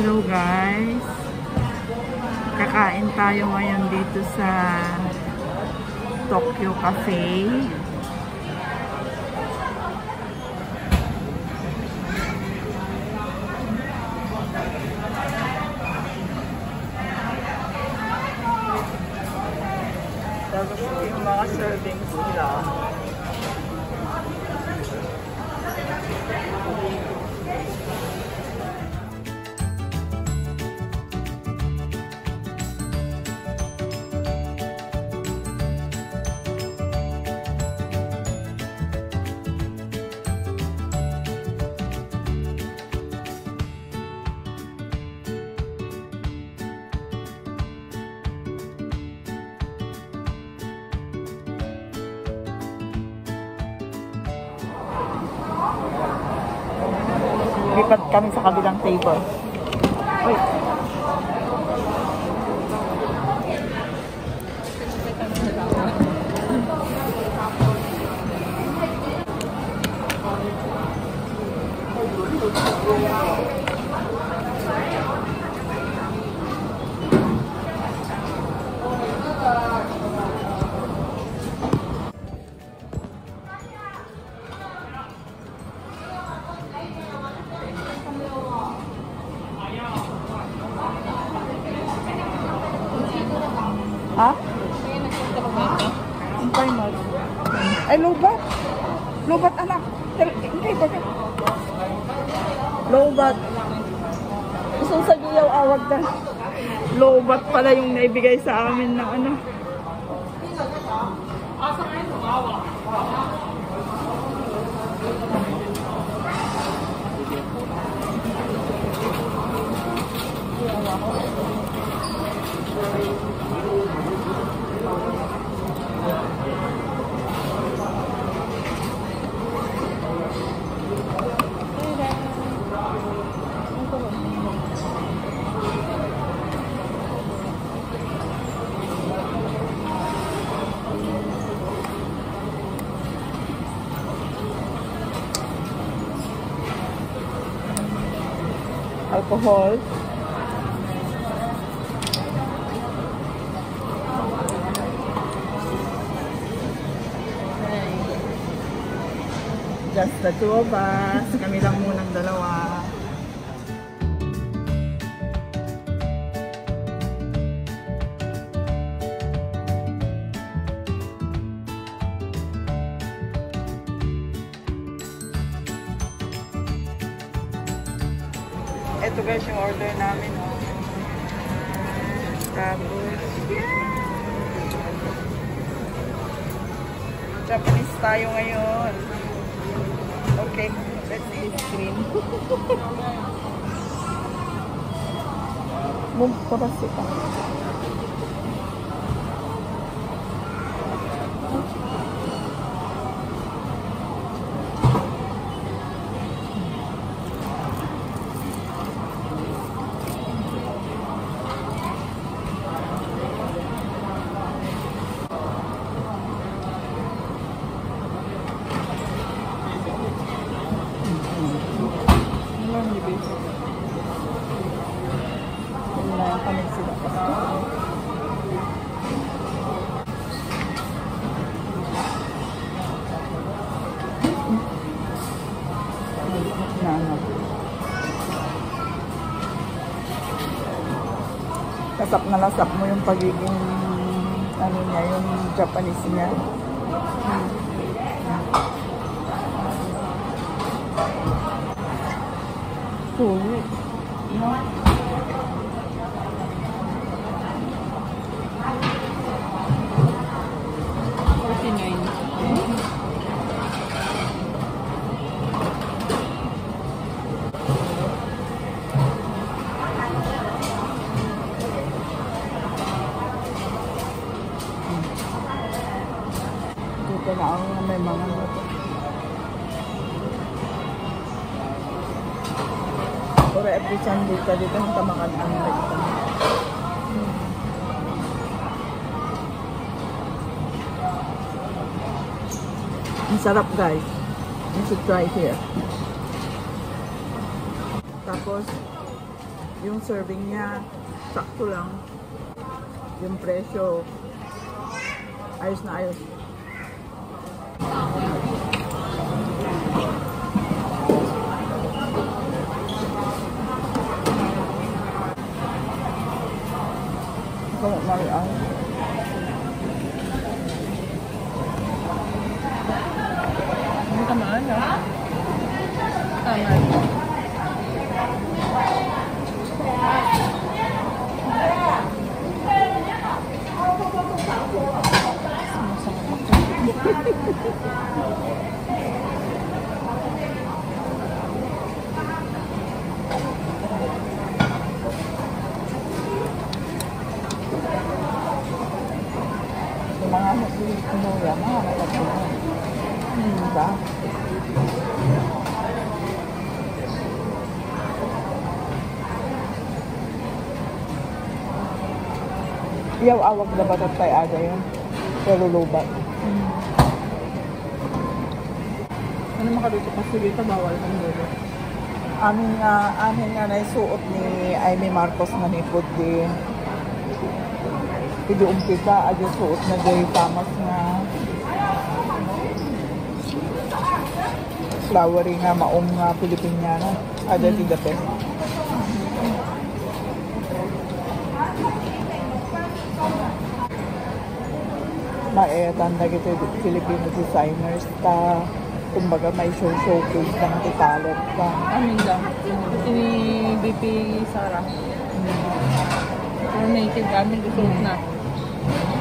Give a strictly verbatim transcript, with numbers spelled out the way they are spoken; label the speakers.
Speaker 1: Hello guys, kakain tayo ngayon dito sa Tokyo Cafe. Tapos yung mga servings nila. Lipat kami sa kabilang table. Uy. Ha? Hintay mo. Ay, lobat. Lobat, anak. Hintay ba ka? Lobat. Isang sagiyaw awag ka. Lobat pala yung naibigay sa amin ng ano. Alcohol. Just the two of us. Kami lang munang dalawa. Ito guys yung order namin. Oh. Tapos, Japanese tayo ngayon. Okay, let's eat cream. Move pa kasi pa. Lasap na lasap mo yung pagiging ano niya, yung Japanese niya. Hmm. Sulit. No? forty-nine. Dito na ako na may mga luto. Pero every Sunday ka dito ang tamakan ang dito. Ang sarap guys. You should try here. Tapos Yung serving niya, sakto lang. Yung presyo, ayos na ayos. Ikaw, mali ang.
Speaker 2: Hindi ka maano. Tama.
Speaker 1: Yung mga Pinoya, mga Pilipino. Hmm, diba? Iyaw awag na batat tayo aga yun. Pero lubat.
Speaker 2: Hmm. Ano makaluto kasi dito, bawal kang dulo.
Speaker 1: Amin nga, amin nga naisuot ni Aimee Marcos na ni food din. Pwede umpita, adyo suot na day tamas nga. Flowery nga, maong nga Pilipiniana. Ada mm. Tiga pes. Maetan na gito Filipino designers ta. Kumbaga may show showcase ng talent ka.
Speaker 2: Amin lang. Ini B P Sara. Pero native amin, gusto na.